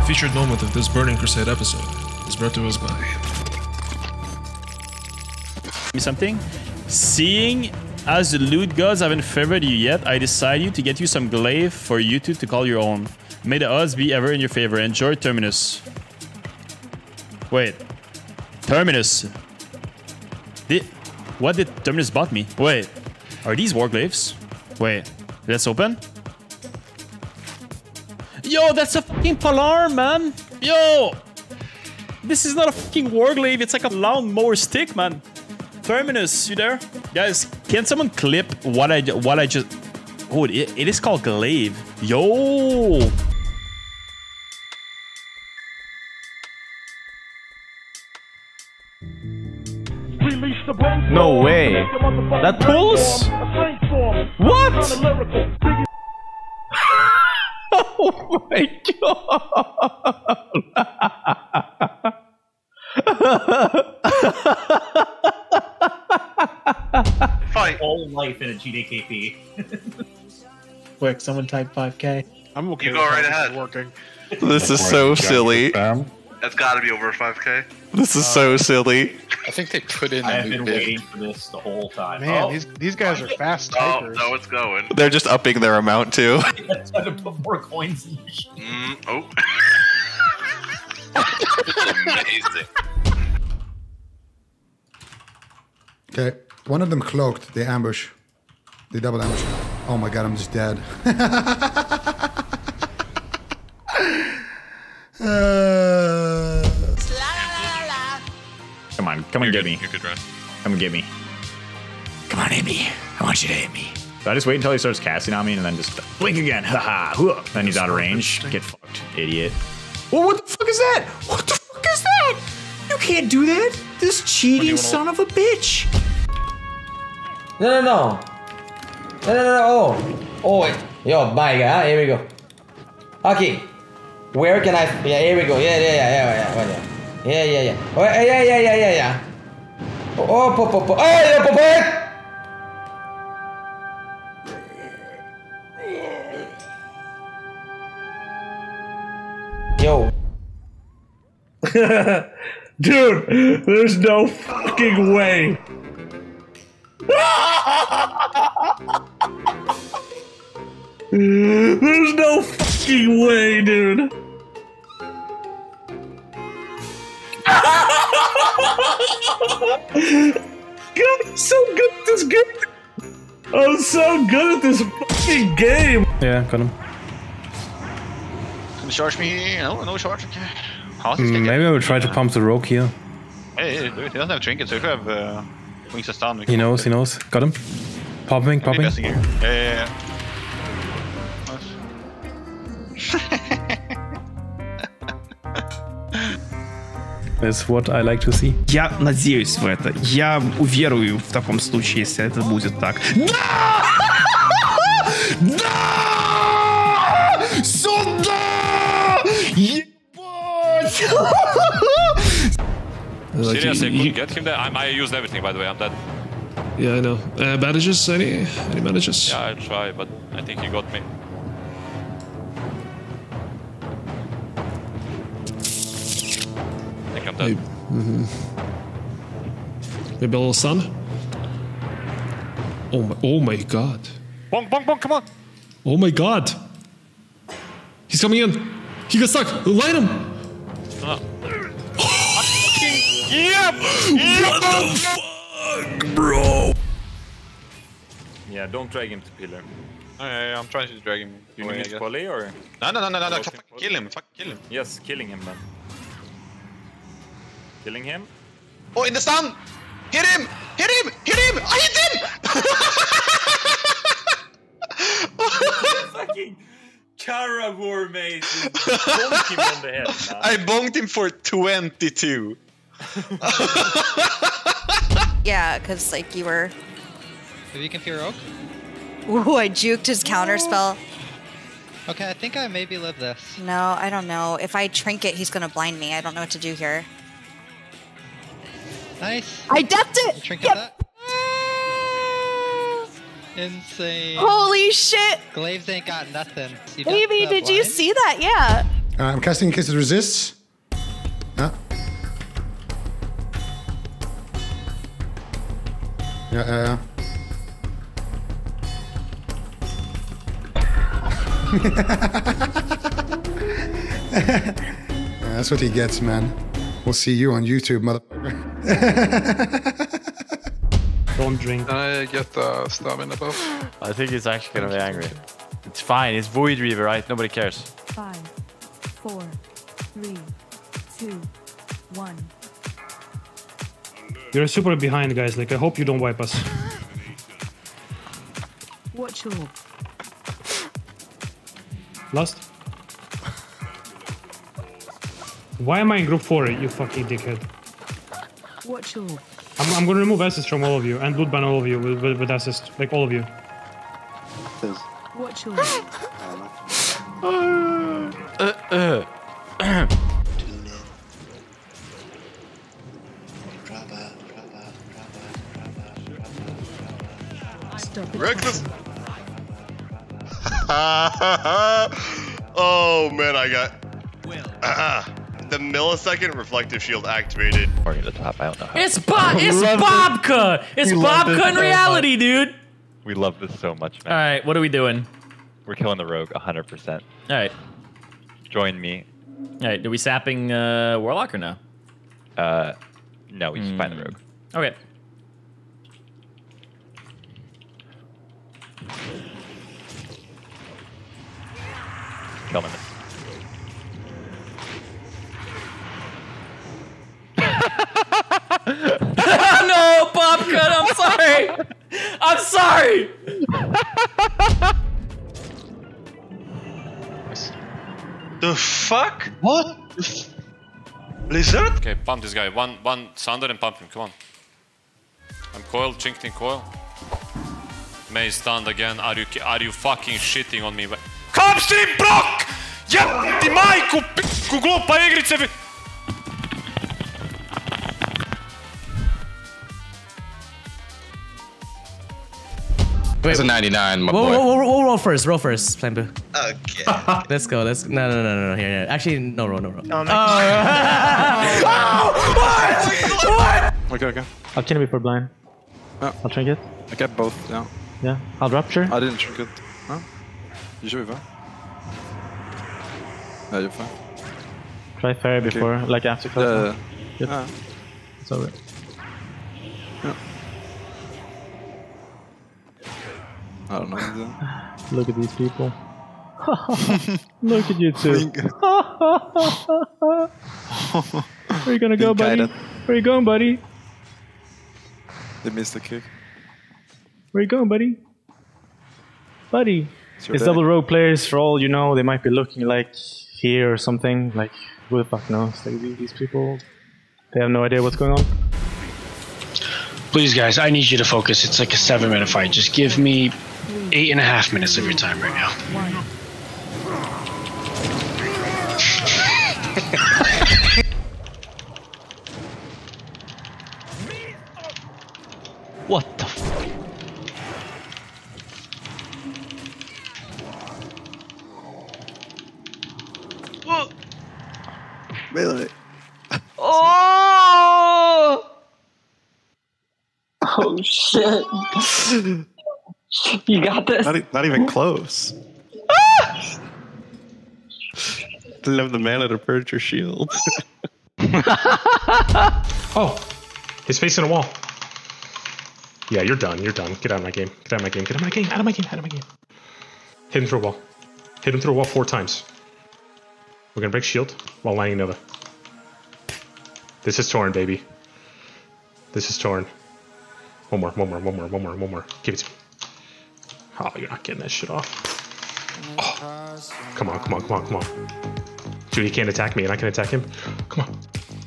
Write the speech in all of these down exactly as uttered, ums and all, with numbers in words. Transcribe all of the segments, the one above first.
featured moment of this Burning Crusade episode is brought to us by... Something? Seeing as the loot gods haven't favored you yet, I decided to get you some glaive for you two to call your own. May the odds be ever in your favor. Enjoy Terminus. Wait. Terminus. Did, what did Terminus bought me? Wait. Are these warglaives? Wait. Let's open. Yo, that's a fucking Palarm, man. Yo. This is not a fucking warglaive. It's like a lawnmower stick, man. Terminus, you there? Guys, can someone clip what I, what I just... Oh, it, it is called glaive. Yo. No way. That pulls? What? Oh my god. Fight all life in a G D K P. Quick, someone type five K. I'm okay. You go right ahead. Working. This is so silly. That's gotta be over five K. This is so silly. I think they put in I a have new been bid. waiting for this the whole time. Man, oh. these these guys are fast Oh, takers. no, it's going. They're just upping their amount too. I had to put more coins in the shit. Mm, oh. Amazing. Okay, one of them cloaked. They ambush. They double ambush. Oh my god, I'm just dead. uh... Come on, come and get me. You could run. Come and get me. Come on, hit me. I want you to hit me. So I just wait until he starts casting on me and then just blink again. Haha. Then he's out of range. Get fucked, idiot. Well, what the fuck is that? What the fuck is that? You can't do that. This cheating son of a bitch. No, no, no. No, no, no, no. Oh. Oh, wait. Yo, my god. Here we go. Okay. Where can I... Yeah, here we go. Yeah, yeah, yeah, yeah, yeah, yeah. Yeah, yeah, yeah. Oh, yeah, yeah, yeah, yeah, yeah, yeah. Oh, po, po, po. Oh, yeah, po, po. Yo. Dude, there's no fucking way. There's no fucking way, dude. God, I'm so good at this game. I'm so good at this fucking game. Yeah, got him. Can you charge me? No, no charge. Okay. How is Mm, maybe I will try to pump the rogue here. Hey, hey, do it. He doesn't have trinkets, so if you have uh, wings and stun, we He can knows, he knows. Got him. Popping, popping. investing here. Yeah, yeah, yeah. That's what I like to see. Я надеюсь в это. Я уверую в таком случае, если это будет так. Да! Да! Сюда! Ебать! Seriously, I couldn't get him there. I'm, I used everything, by the way. I'm dead. Yeah, I know. Uh, bandages? Any? Any bandages? Yeah, I'll try, but I think he got me. I think I'm dead. Maybe, mm-hmm. Maybe a little sun? Oh my, oh my god. Bonk, bonk, bonk, come on! Oh my god. He's coming in. He got stuck. Light him. Uh. Yep! What the fuck, bro? Yeah, don't drag him to pillar. Oh, yeah, yeah, I'm trying to drag him. You away, need I to guess. volley or? No, no, no, no, no, no. Fuck, kill him. Fuck, kill him. Yes, killing him then. Killing him? Oh, in the stun! Hit him! Hit him! Hit him! I hit him! Fucking Karawar mate. Bonk him on the head, man. I bonked him for twenty-two. Yeah, because like you were. Maybe you can fear Oak? Ooh, I juked his counter spell. Okay, I think I maybe live this. No, I don't know. If I trinket, he's gonna blind me. I don't know what to do here. Nice. I depped it! You trinket Yep. that? Insane. Holy shit! Glaives ain't got nothing. You don't Baby, have did you blind? see that? Yeah. Uh, I'm casting in case it resists. Yeah. Yeah, yeah, yeah. Yeah, that's what he gets, man. We'll see you on YouTube, motherfucker. Don't drink. Can I get the stamina buff? I think he's actually gonna be angry. It's fine. It's Void Reaver, right? Nobody cares. Five, four, three, two, one. You're super behind, guys. Like, I hope you don't wipe us. Watch your. Last. Why am I in group four, you fucking dickhead? Watch your. I'm, I'm gonna remove assist from all of you and loot ban all of you with, with, with assist. Like, all of you. Watch your. uh, uh. Stop it. Reckless. Oh man, I got uh, the millisecond reflective shield activated. Or the top, I don't know how. It's Bob. It's Bobka. It's Bobka in reality, dude. We love this so much, man. All right, what are we doing? We're killing the rogue one hundred percent. All right. Join me. All right, are we sapping uh, Warlock or no? Uh, no, we just mm. find the rogue. Okay. Kill him. No, Bobka, I'm sorry. I'm sorry. The fuck? What? Blizzard? Okay, pump this guy. One, one Sunder and pump him. Come on. I'm coiled, chinked in coil. May stunned again. Are you are you fucking shitting on me? Come stream Brock! Jebti majku, p***ku, glupa igrice! Wait, it's a ninety-nine, my we'll, boy. We'll, we'll, we'll roll first. Roll first, Plambu. Okay. Let's go. Let's no no no no no here. here. Actually, no roll, no roll. Oh, no. Oh, what? What? Okay, okay. I'll kill him before blind. Yeah. I'll trinket. I get both, yeah. Yeah. I'll rupture. I didn't trinket. No? You should be fine. Yeah, you're fine. Try fairy Okay. before, like after close. Yeah, Yep. yeah. It's over. Yeah. I don't know. Look at these people. Look at you two. Where you gonna go, buddy? Guided. Where you going, buddy? They missed the kick. Where you going, buddy? Buddy. Sure It's they- double rogue players. For all you know, they might be looking like here or something. Like, who the fuck knows? Like, these people, they have no idea what's going on. Please, guys, I need you to focus. It's like a seven-minute fight. Just give me eight and a half minutes of your time right now. What the f- Melee. Oh! Oh shit. You got this? Not, e- not even close. Didn't have the mana to purge your shield. Oh, he's facing a wall. Yeah, you're done. You're done. Get out of my game. Get out of my game. Get out of my game. Out of my game. Out of my game. Hit him through a wall. Hit him through a wall four times. We're gonna break shield while lining Nova. This is torn, baby. This is torn. One more, one more, one more, one more, one more. Give it to me. Oh, you're not getting that shit off. Oh. Come on, come on, come on, come on. Dude, he can't attack me and I can attack him. Come on.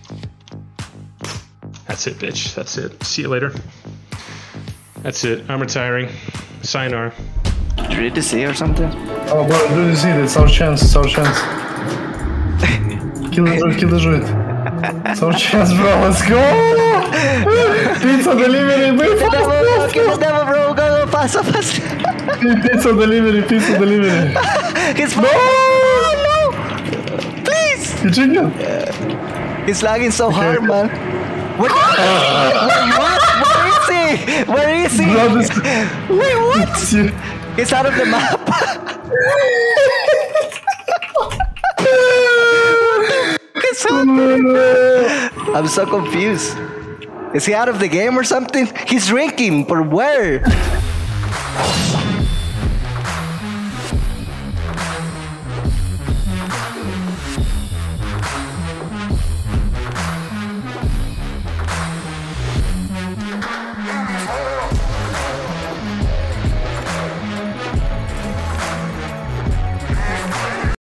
That's it, bitch. That's it. See you later. That's it. I'm retiring. Sayonara. Did you read the sea or something? Oh, bro, do the sea. It's our chance. It's our chance. Kill the druid. Kill the druid. It's our chance, bro. Let's go. Pizza delivery. Bro. Kill the devil, bro. Go, go, fast, fast. Pizza delivery. Pizza delivery. It's no, no. You drinking? He's lagging so hard, man. What? Wait, what? Where is he? Where is he? Blood is- Wait, what? He's out of the map. What's happening? I'm so confused. Is he out of the game or something? He's drinking, but where?